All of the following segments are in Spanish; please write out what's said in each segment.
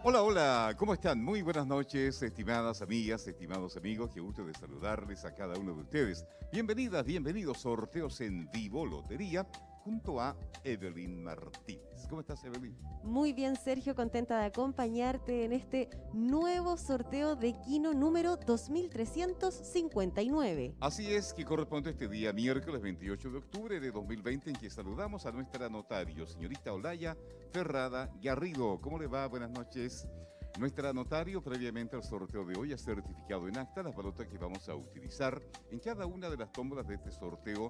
Hola, hola, ¿cómo están? Muy buenas noches, estimadas amigas, estimados amigos. Qué gusto de saludarles a cada uno de ustedes. Bienvenidas, bienvenidos. Sorteos en Vivo Lotería junto a Evelyn Martínez. ¿Cómo estás, Evelyn? Muy bien, Sergio, contenta de acompañarte en este nuevo sorteo de Kino número 2359. Así es, que corresponde este día miércoles 28 de octubre de 2020 en que saludamos a nuestra notario, señorita Olaya Ferrada Garrido. ¿Cómo le va? Buenas noches. Nuestra notario, previamente al sorteo de hoy, ha certificado en acta las balotas que vamos a utilizar en cada una de las tómbolas de este sorteo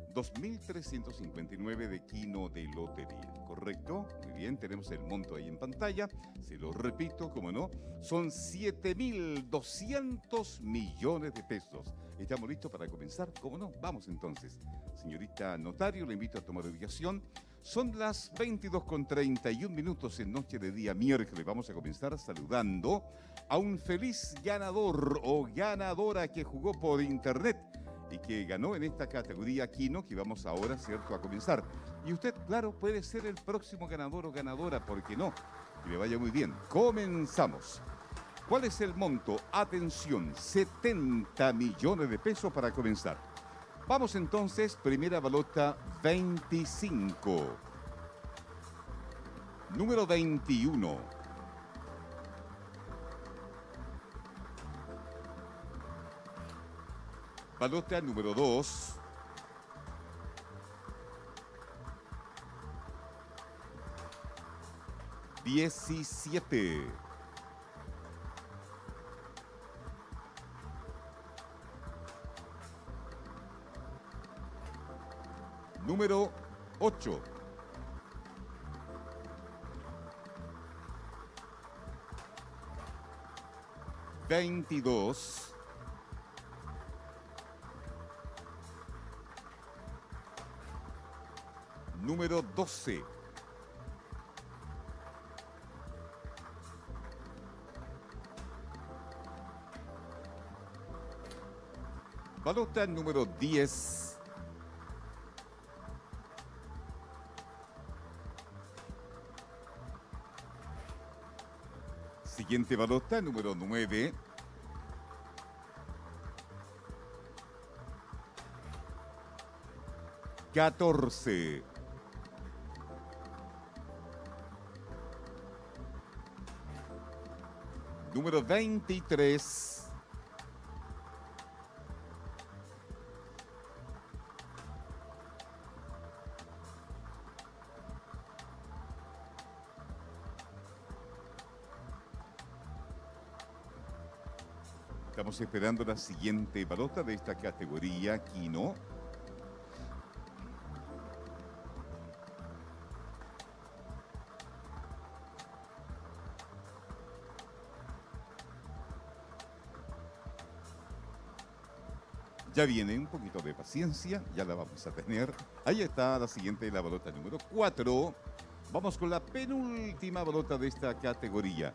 2359 de Kino de Lotería, ¿correcto? Muy bien, tenemos el monto ahí en pantalla, se lo repito, como no, son 7.200 millones de pesos. ¿Estamos listos para comenzar? ¿Cómo no? Vamos entonces. Señorita notario, le invito a tomar ubicación. Son las 22:31 en noche de día miércoles. Vamos a comenzar saludando a un feliz ganador o ganadora que jugó por internet y que ganó en esta categoría Kino que vamos ahora, ¿cierto?, a comenzar. Y usted, claro, puede ser el próximo ganador o ganadora, ¿por qué no? Que le vaya muy bien. Comenzamos. ¿Cuál es el monto? Atención, 70 millones de pesos para comenzar. Vamos entonces, primera balota 25. Número 21. Balota número 2. Diecisiete. Número 8. Veintidós. Número 12. Balota número 10. Siguiente balota número 9. Catorce. Número 23. Estamos esperando la siguiente balota de esta categoría Kino. Ya viene, un poquito de paciencia, ya la vamos a tener. Ahí está la siguiente, la balota número 4. Vamos con la penúltima balota de esta categoría.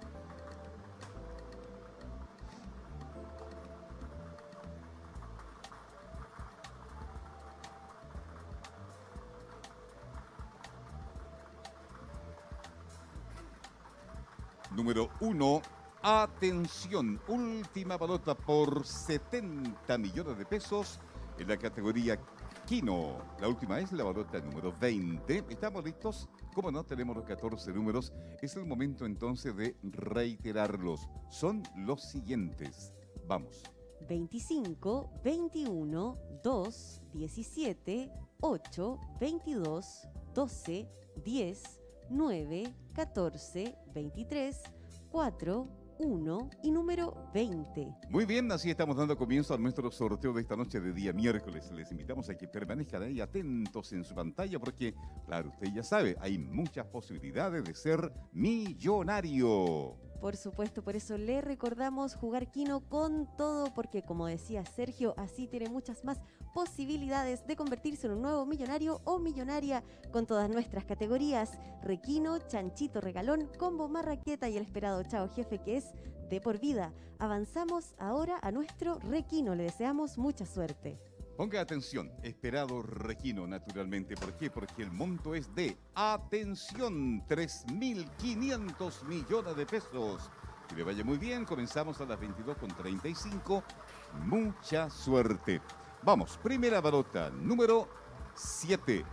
Número 1. Atención, última balota por 70 millones de pesos en la categoría Kino. La última es la balota número 20. ¿Estamos listos? Como no tenemos los 14 números, es el momento entonces de reiterarlos. Son los siguientes. Vamos. 25, 21, 2, 17, 8, 22, 12, 10, 9, 14, 23, 4, 1 y número 20. Muy bien, así estamos dando comienzo a nuestro sorteo de esta noche de día miércoles. Les invitamos a que permanezcan ahí atentos en su pantalla porque, claro, usted ya sabe, hay muchas posibilidades de ser millonario. Por supuesto, por eso le recordamos jugar Kino con todo, porque como decía Sergio, así tiene muchas más posibilidades de convertirse en un nuevo millonario o millonaria con todas nuestras categorías: Requino, Chanchito Regalón, Combo Marraqueta y el esperado Chao Jefe, que es de por vida. Avanzamos ahora a nuestro Requino, le deseamos mucha suerte. Ponga atención, esperado Regino, naturalmente. ¿Por qué? Porque el monto es de, atención, 3.500 millones de pesos. Que le vaya muy bien, comenzamos a las 22:35. Mucha suerte. Vamos, primera balota, número 7.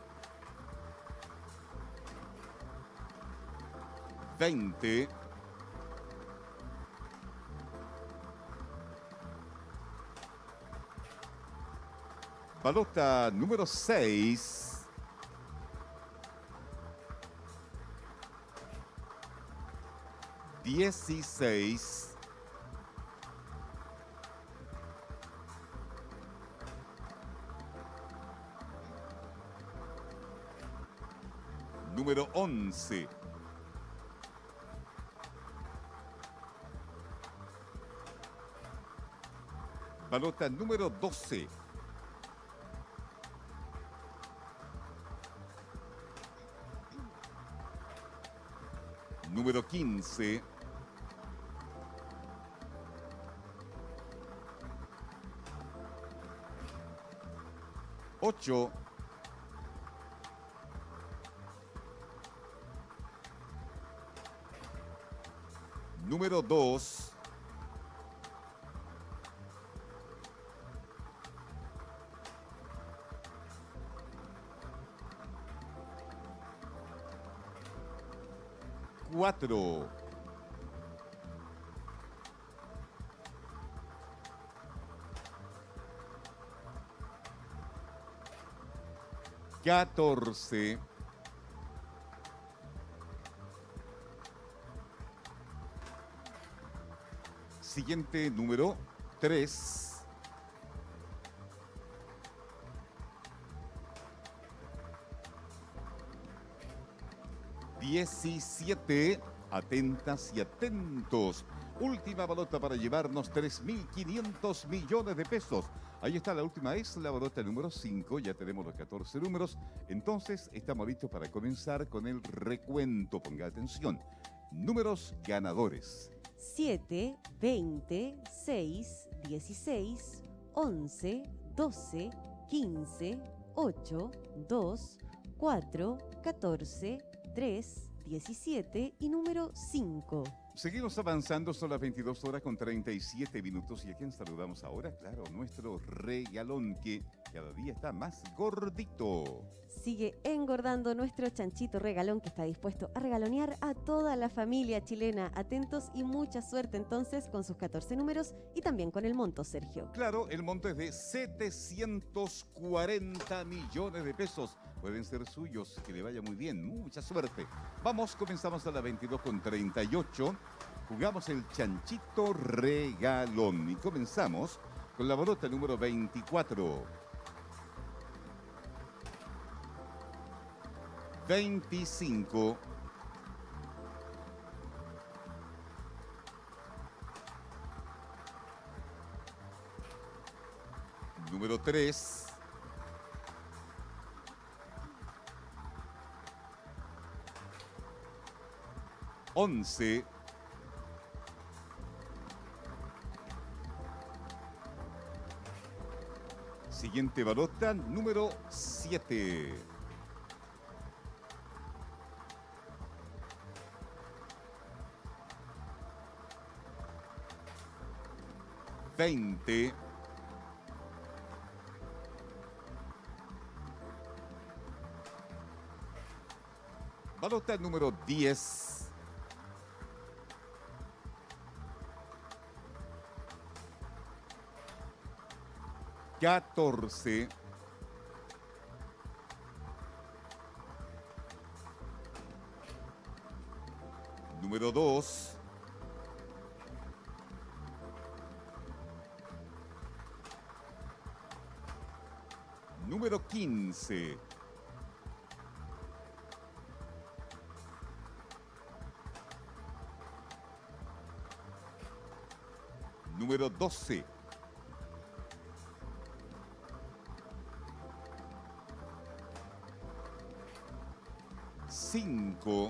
20. Balota número 6. 16. Número 11. Balota número 12. Número 15. Ocho. Número 2. Cuatro. Catorce. Siguiente número 3. 17. Atentas y atentos. Última balota para llevarnos 3.500 millones de pesos. Ahí está, la última es la balota número 5. Ya tenemos los 14 números. Entonces, estamos listos para comenzar con el recuento. Ponga atención. Números ganadores. 7, 20, 6, 16, 11, 12, 15, 8, 2, 4, 14, 3, 17 y número 5. Seguimos avanzando, son las 22:37. ¿Y a quién saludamos ahora? Claro, nuestro regalón que cada día está más gordito. Sigue engordando nuestro chanchito regalón que está dispuesto a regalonear a toda la familia chilena. Atentos y mucha suerte entonces con sus 14 números y también con el monto, Sergio. Claro, el monto es de 740 millones de pesos. Pueden ser suyos, que le vaya muy bien, mucha suerte. Vamos, comenzamos a las 22:38. Jugamos el chanchito regalón y comenzamos con la balota número 24. 25. Número 3. 11. Siguiente balota, número 7. 20. Balota número 10. 14. Número 2. 15. Número 12. 5.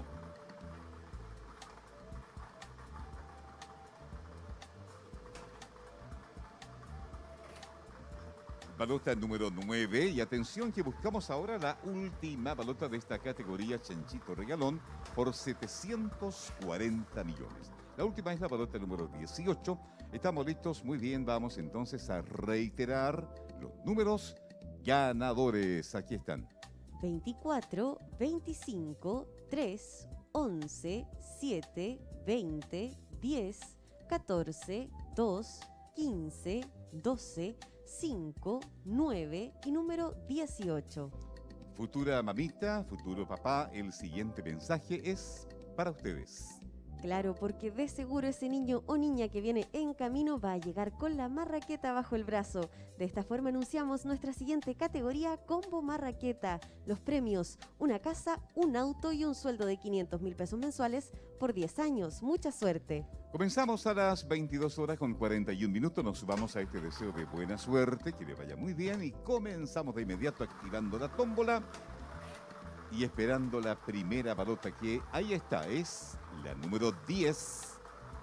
Balota número 9 y atención que buscamos ahora la última balota de esta categoría Chanchito Regalón por 740 millones. La última es la balota número 18. Estamos listos, muy bien, vamos entonces a reiterar los números ganadores. Aquí están. 24, 25, 3, 11, 7, 20, 10, 14, 2, 15, 12, 5, 9 y número 18. Futura mamita, futuro papá, el siguiente mensaje es para ustedes. Claro, porque de seguro ese niño o niña que viene en camino va a llegar con la marraqueta bajo el brazo. De esta forma anunciamos nuestra siguiente categoría, Combo Marraqueta. Los premios, una casa, un auto y un sueldo de 500.000 pesos mensuales por 10 años. Mucha suerte. Comenzamos a las 22 horas con 41 minutos. Nos subamos a este deseo de buena suerte, que le vaya muy bien y comenzamos de inmediato activando la tómbola y esperando la primera balota que ahí está, es la número 10.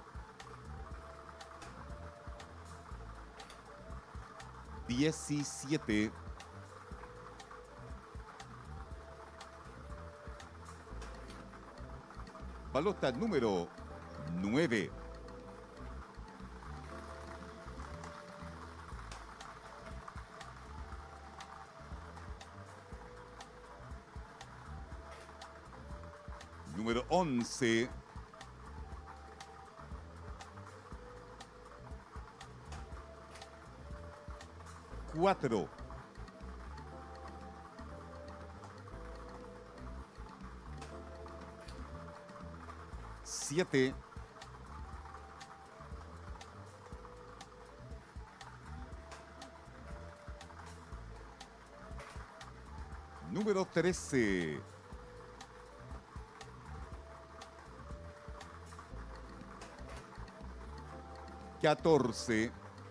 Diecisiete. Balota número 9. Número 11. Cuatro. Siete. Número 13. 14.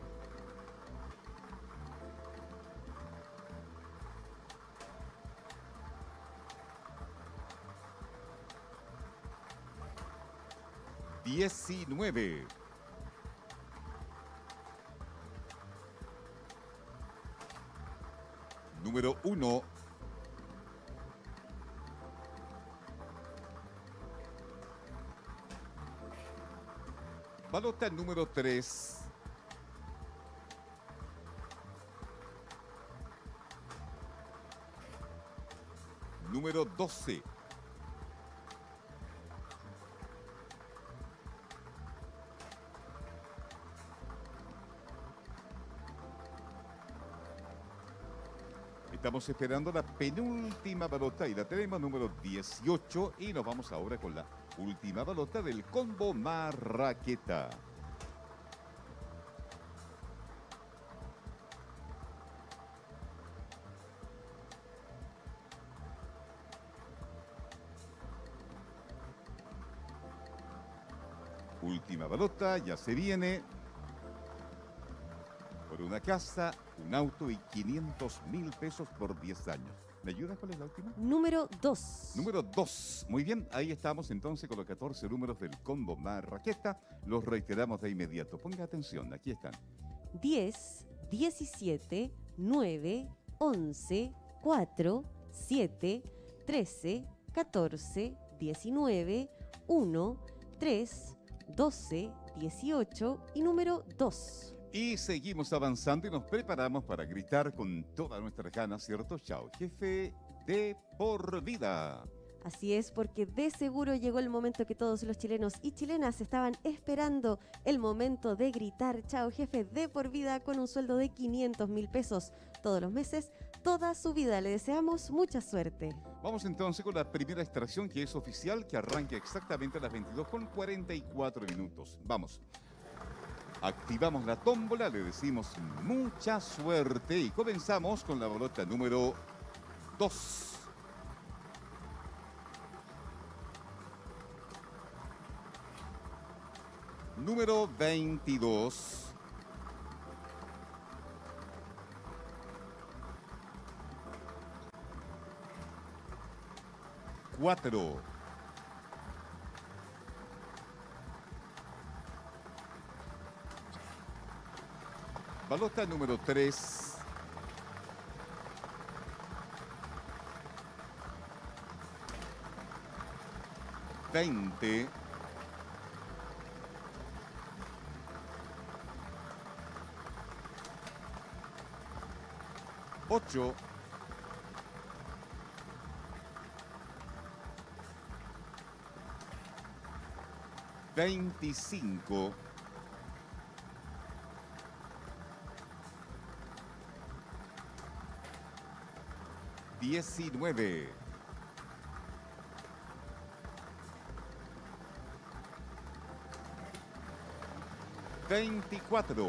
19. 1. 3. Número 12. Estamos esperando la penúltima balota y la tenemos, número 18, y nos vamos ahora con la última balota del combo Marraqueta. Última balota, ya se viene. Por una casa, un auto y 500.000 pesos por 10 años. ¿Me ayudas? ¿Cuál es la última? Número 2. Número 2. Muy bien, ahí estamos entonces con los 14 números del combo Marraqueta. Los reiteramos de inmediato. Ponga atención, aquí están. 10, 17, 9, 11, 4, 7, 13, 14, 19, 1, 3, 12, 18 y número 2. Y seguimos avanzando y nos preparamos para gritar con todas nuestras ganas, ¿cierto? Chao, jefe, de por vida. Así es, porque de seguro llegó el momento que todos los chilenos y chilenas estaban esperando, el momento de gritar chao jefe de por vida con un sueldo de 500.000 pesos todos los meses, toda su vida. Le deseamos mucha suerte. Vamos entonces con la primera extracción que es oficial, que arranca exactamente a las 22:44 minutos. Vamos. Activamos la tómbola, le decimos mucha suerte y comenzamos con la balota número 2. Número 22. Cuatro. Balota número 3. 20. 8. 25. 19. 24.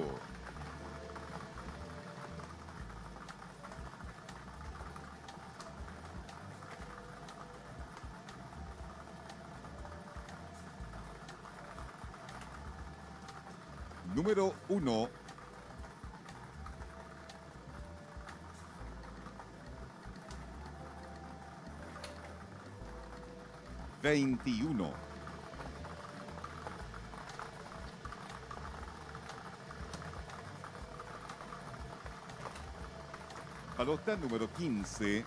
1. 21. 15.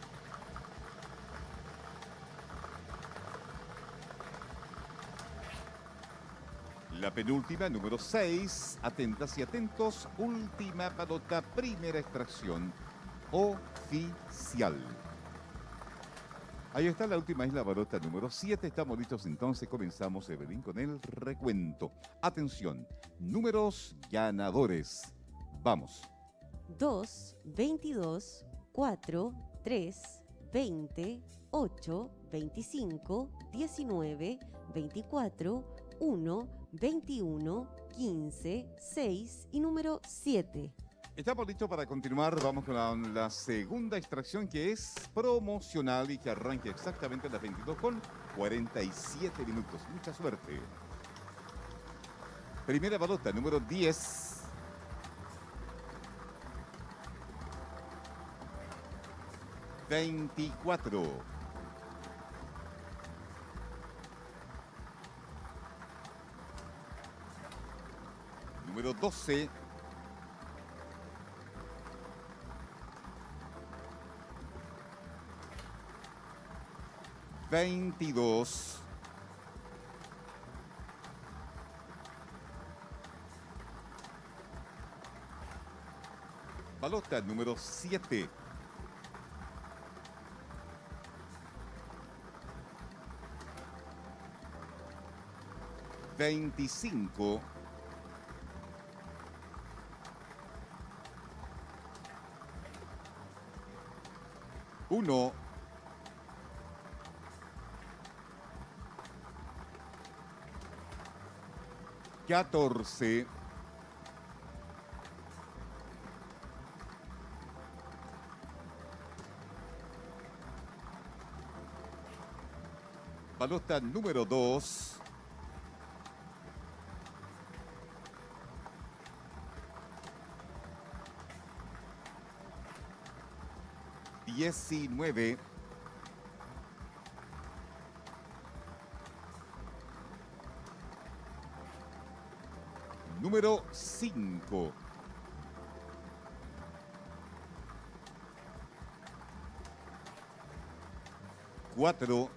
La penúltima, número 6. Atentas y atentos. Última pelota, primera extracción oficial. Ahí está la última, es la pelota número 7. Estamos listos entonces. Comenzamos, Evelyn, con el recuento. Atención, números ganadores. Vamos. 2, 22, 4, 3, 20, 8, 25, 19, 24, 1, 21, 15, 6 y número 7. Estamos listos para continuar. Vamos con la segunda extracción, que es promocional y que arranca exactamente a las 22 con 47 minutos. Mucha suerte. Primera pelota, número 10. 24. 12. 22. 7. 25. 1. 14. 2. 19. 5. 4.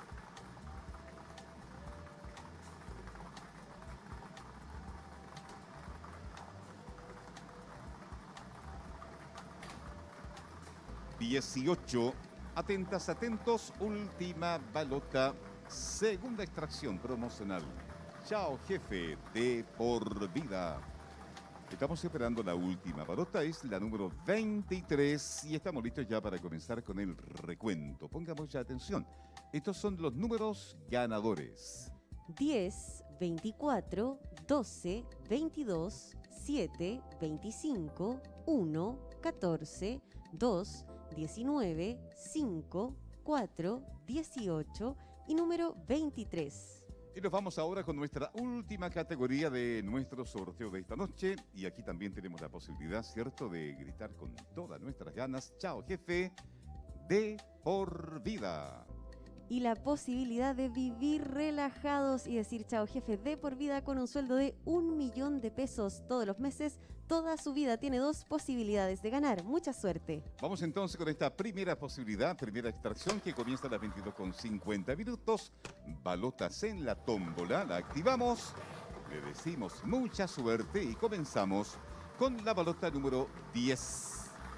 18. Atentas, atentos. Última balota. Segunda extracción promocional. Chao, jefe, de por vida. Estamos esperando la última balota. Es la número 23. Y estamos listos ya para comenzar con el recuento. Pongamos ya atención. Estos son los números ganadores. 10, 24, 12, 22, 7, 25, 1, 14, 2, 19, 5, 4, 18 y número 23. Y nos vamos ahora con nuestra última categoría de nuestro sorteo de esta noche. Y aquí también tenemos la posibilidad, ¿cierto?, de gritar con todas nuestras ganas. Chao, jefe, de por vida. y la posibilidad de vivir relajados y decir chao jefe de por vida con un sueldo de 1.000.000 de pesos todos los meses. Toda su vida tiene 2 posibilidades de ganar. Mucha suerte. Vamos entonces con esta primera posibilidad, primera extracción que comienza a las 22:50 minutos. Balotas en la tómbola, la activamos, le decimos mucha suerte y comenzamos con la balota número 10.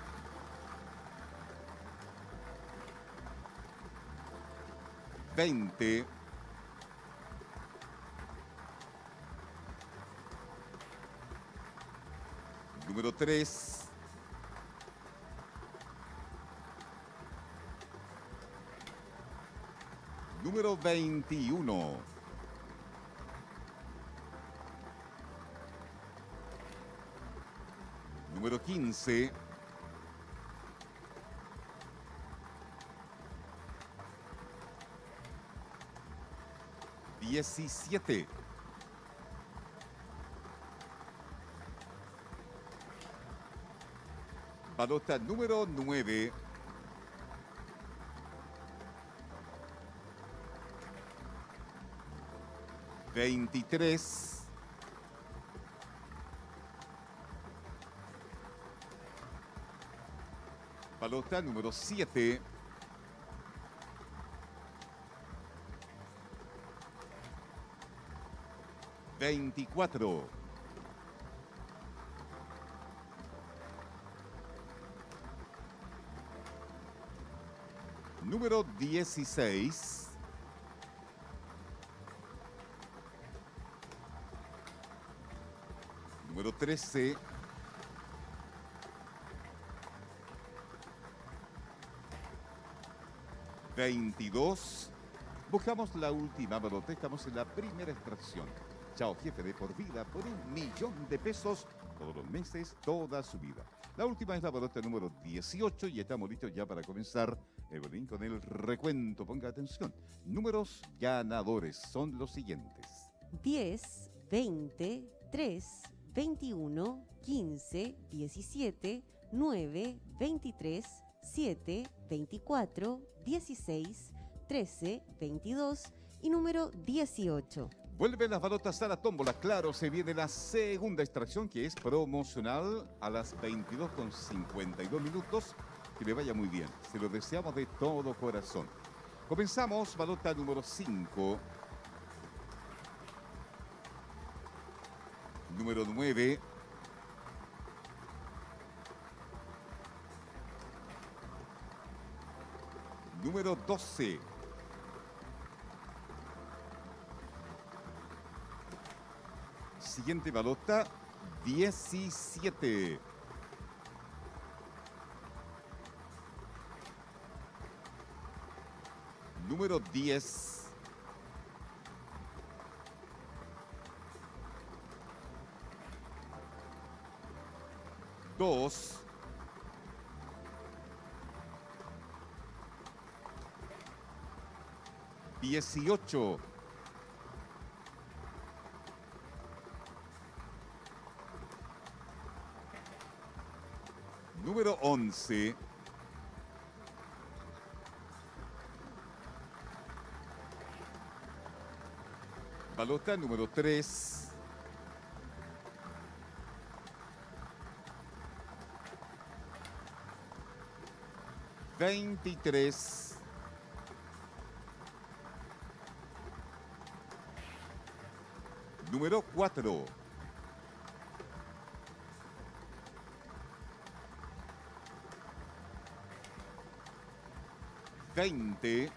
$20. Número 3. Número 21. Número 15. $17. Balota número 9. $23. Balota número 7. $24. Número 16. Número 13. $22. Buscamos la última balota. Estamos en la primera extracción. Chao jefe de por vida por 1.000.000 de pesos todos los meses, toda su vida. La última es la balota número 18 y estamos listos ya para comenzar, Evelyn, con el recuento. Ponga atención. Números ganadores son los siguientes: 10, 20, 3, 21, 15, 17, 9, 23, 7, 24, 16, 13, 22 y número 18. Vuelven las balotas a la tómbola. Claro, se viene la segunda extracción que es promocional a las 22:52 minutos. Que le vaya muy bien. Se lo deseamos de todo corazón. Comenzamos, balota número 5. Número 9. Número 12. Siguiente balota, 17. Número 10. Dos. $18. Número 11. Balota número 3. $23. Número 4. $20.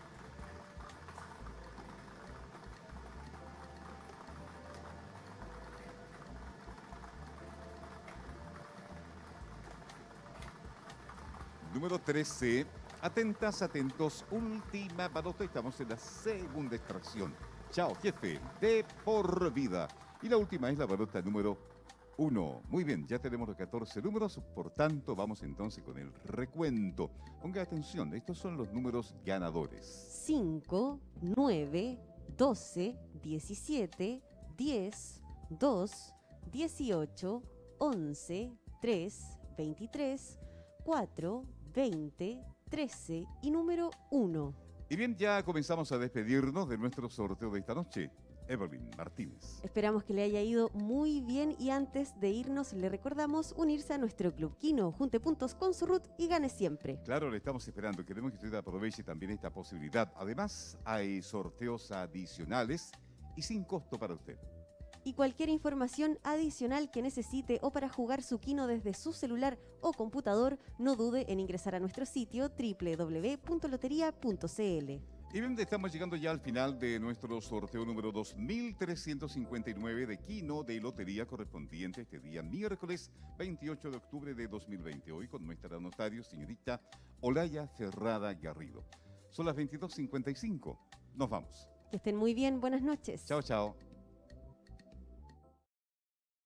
Número 13. Atentas, atentos. Última balota. Estamos en la segunda extracción. Chao, jefe. De por vida. Y la última es la balota número 1. Muy bien, ya tenemos los 14 números. Por tanto, vamos entonces con el recuento. Ponga atención. Estos son los números ganadores. 5, 9, 12, 17, 10, 2, 18, 11, 3, 23, 4, 20, 13 y número 1. Y bien, ya comenzamos a despedirnos de nuestro sorteo de esta noche. Evelyn Martínez. Esperamos que le haya ido muy bien y antes de irnos le recordamos unirse a nuestro Club Kino, junte puntos con su RUT y gane siempre. Claro, le estamos esperando. Queremos que usted aproveche también esta posibilidad. Además, hay sorteos adicionales y sin costo para usted. Y cualquier información adicional que necesite o para jugar su Kino desde su celular o computador, no dude en ingresar a nuestro sitio www.loteria.cl. Y bien, estamos llegando ya al final de nuestro sorteo número 2359 de Kino de Lotería correspondiente este día miércoles 28 de octubre de 2020. Hoy con nuestra notario, señorita Olaya Ferrada Garrido. Son las 22:55. Nos vamos. Que estén muy bien. Buenas noches. Chao, chao.